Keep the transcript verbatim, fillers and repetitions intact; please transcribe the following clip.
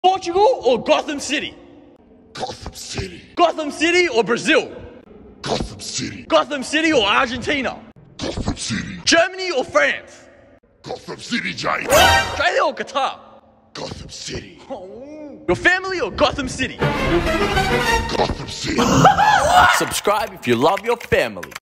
Portugal or Gotham City? Gotham City. Gotham City or Brazil? Gotham City. Gotham City or Argentina? Gotham City. Germany or France? Gotham City, Jay. Australia or Qatar? Gotham City. Your family or Gotham City? Gotham City. Subscribe if you love your family.